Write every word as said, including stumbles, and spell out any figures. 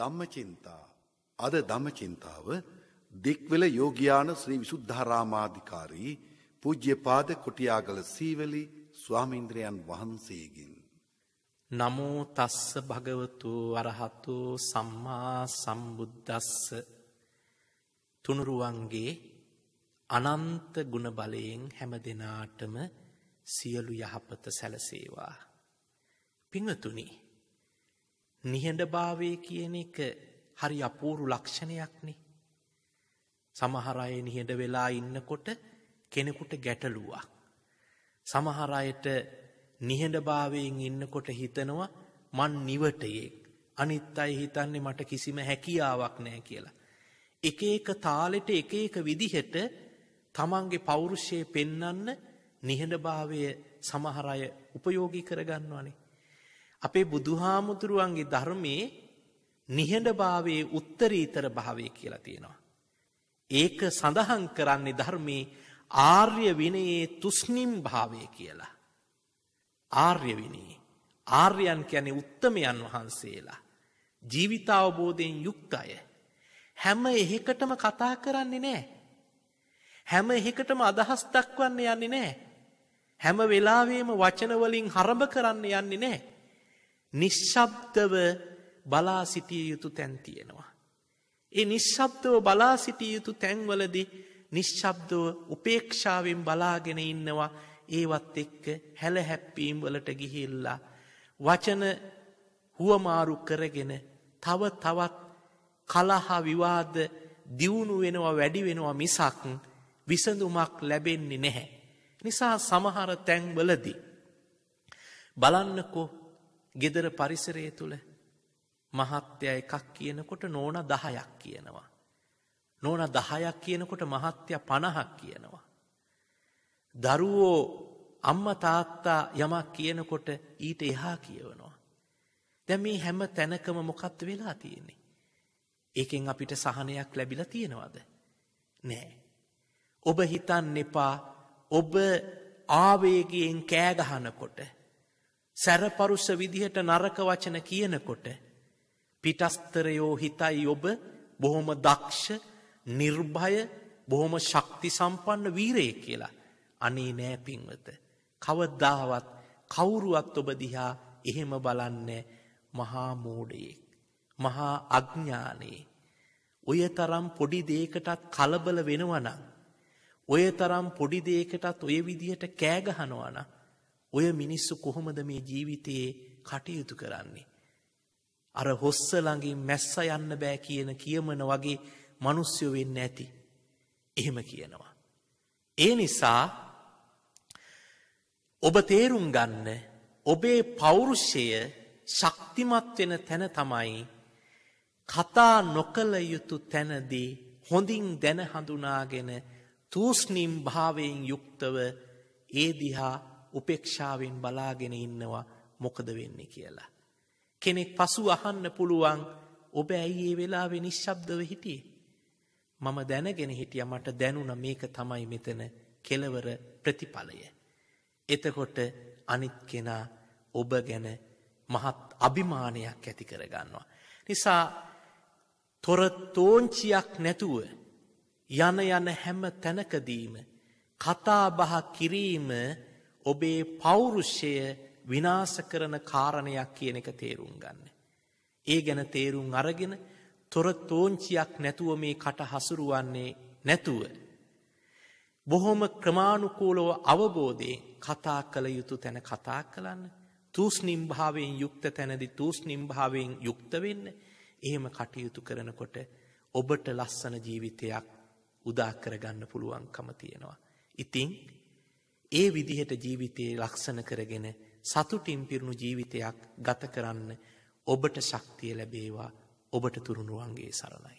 ධම්මචින්තා. අද ධම්මචින්තාව දික්වල යෝග්‍යාන ශ්‍රී විසුද්ධාරාමාධිකාරී පූජ්‍යපාද කොටියාගල සීවලි ස්වාමීන්ද්‍රයන් වහන්සේගෙන්. නමෝ තස්ස භගවතු වරහතු සම්මා සම්බුද්දස්ස. තුනුරුවන්ගේ අනන්ත ගුණ බලයෙන් හැම දෙනාටම සියලු යහපත සැලසේවා. පිංවතුනි, නිහඬභාවය කියන එක හරි අපූරු ලක්ෂණයක්නේ. සමහර අය නිහඬ වෙලා ඉන්නකොට කෙනෙකුට ගැටලුවක්. සමහර අයට නිහඬභාවයෙන් ඉන්නකොට හිතනවා මන් නිවටයෙක්. අනිත් අය හිතන්නේ මට කිසිම හැකියාවක් නැහැ කියලා. එක එක තාලෙට එක එක විදිහට තමන්ගේ පෞරුෂය පෙන්වන්න නිහඬභාවය සමහර අය උපයෝගී කරගන්නවානේ. අපේ බුදුහාමුදුරුවන්ගේ ධර්මයේ නිහඬභාවයේ උත්තරීතර භාවය කියලා තියෙනවා. ඒක සඳහන් කරන්නේ ධර්මයේ ආර්ය විනයේ තුස්නිම් භාවය කියලා. ආර්ය විනයේ ආර්යයන් කියන්නේ උත්තමයන් වහන්සේලා. ජීවිතාවබෝධයෙන් යුක්ත අය. හැම එහෙකටම කතා කරන්නේ නැහැ. හැම එහෙකටම අදහස් දක්වන්න යන්නේ නැහැ. හැම වෙලාවෙම වචන වලින් හරඹ කරන්න යන්නේ නැහැ. නිශ්ශබ්දව බලා සිටිය යුතු තැන් තියෙනවා. ඒ නිශ්ශබ්දව බලා සිටිය යුතු තැන්වලදී නිශ්ශබ්දව උපේක්ෂාවෙන් බලාගෙන ඉන්නවා. ඒවත් එක්ක හැලහැප්පීම් වලට ගිහිල්ලා වචන හුවමාරු කරගෙන තව තවත් කලහ විවාද දියුණු වෙනවා වැඩි වෙනවා මිසක් විසඳුමක් ලැබෙන්නේ නැහැ. නිසා සමහර තැන්වලදී බලන්නකෝ ගෙදර පරිසරය තුල මහත්තයා එකක් කියනකොට නෝනා දහයක් කියනවා. නෝනා දහයක් කියනකොට මහත්තයා පනහක් කියනවා. දරුවෝ අම්මා තාත්තා යමක් කියනකොට ඊට එහා කියවනවා. දැන් මේ හැම තැනකම මොකක්ද වෙලා තියෙන්නේ? ඒකෙන් අපිට සහනයක් ලැබිලා තියෙනවද? නෑ. ඔබ හිතන්න එපා ඔබ ආවේගයෙන් කෑ ගහනකොට සැරපරුස විදිහට නරක වචන කියනකොට පිටස්තරයෝ හිතයි ඔබ බොහොම දක්ෂ, නිර්භය, බොහොම ශක්ති සම්පන්න වීරයෙක් කියලා. අනේ නෑ පින්වත. කවදාවත් කවුරුවත් ඔබ දිහා එහෙම බලන්නේ මහා මෝඩයෙක්, මහා අඥානෙක්. ඔය තරම් පොඩි දෙයකටත් කලබල වෙනවා නම්, ඔය තරම් පොඩි දෙයකටත් ඔය විදිහට කෑ ගහනවා නම්, ඔය මිනිස්සු කොහොමද මේ ජීවිතයේ කටයුතු කරන්නේ? අර හොස්ස ළඟින් මැස්ස යන්න බෑ කියන කියමන වගේ මිනිස්සු වෙන්නේ නැති. එහෙම කියනවා. ඒ නිසා ඔබ තේරුම් ගන්න ඔබේ පෞරුෂය ශක්තිමත් වෙන තැන තමයි කතා නොකළ යුතු තැනදී හොඳින් දැන හඳුනාගෙන තූස්නිම් භාවයෙන් යුක්තව ඒ දිහා උපේක්ෂාවෙන් බලාගෙන ඉන්නවා මොකද වෙන්නේ කියලා. කෙනෙක් පසු අහන්න පුළුවන් ඔබ ඇයි ඒ වෙලාවේ නිශ්ශබ්දව හිටියේ? මම දැනගෙන හිටියා මට දැනුණා මේක තමයි මෙතන කෙලවර ප්‍රතිඵලය. එතකොට අනිත් කෙනා ඔබ ගැන මහත් අභිමානයක් ඇති කරගන්නවා. නිසා තොර තෝංචියක් නැතුව යන යන හැම තැනකදීම කතා බහ කිරීම ඔබේ පෞරුෂය විනාශ කරන කාරණයක් කියන එක තේරුම් ගන්න. ඒ ගැන තේරුම් අරගෙන තොර තෝංචියක් නැතුව මේ කට හසුරුවන්නේ නැතුව බොහොම ක්‍රමානුකූලව අවබෝධයෙන් කතා කළ යුතු තැන කතා කරන්න. තූස්නිම් භාවයෙන් යුක්ත තැනදී තූස්නිම් භාවයෙන් යුක්ත වෙන්න. එහෙම කටයුතු කරනකොට ඔබට ලස්සන ජීවිතයක් උදා කරගන්න පුළුවන්කම තියෙනවා. ඉතින් ඒ විදිහට ජීවිතයේ ලක්ෂණ කරගෙන සතුටින් පිරුණු ජීවිතයක් ගත කරන්න ඔබට ශක්තිය ලැබේවා. ඔබට තුරුණුවන්ගේ සරණයි.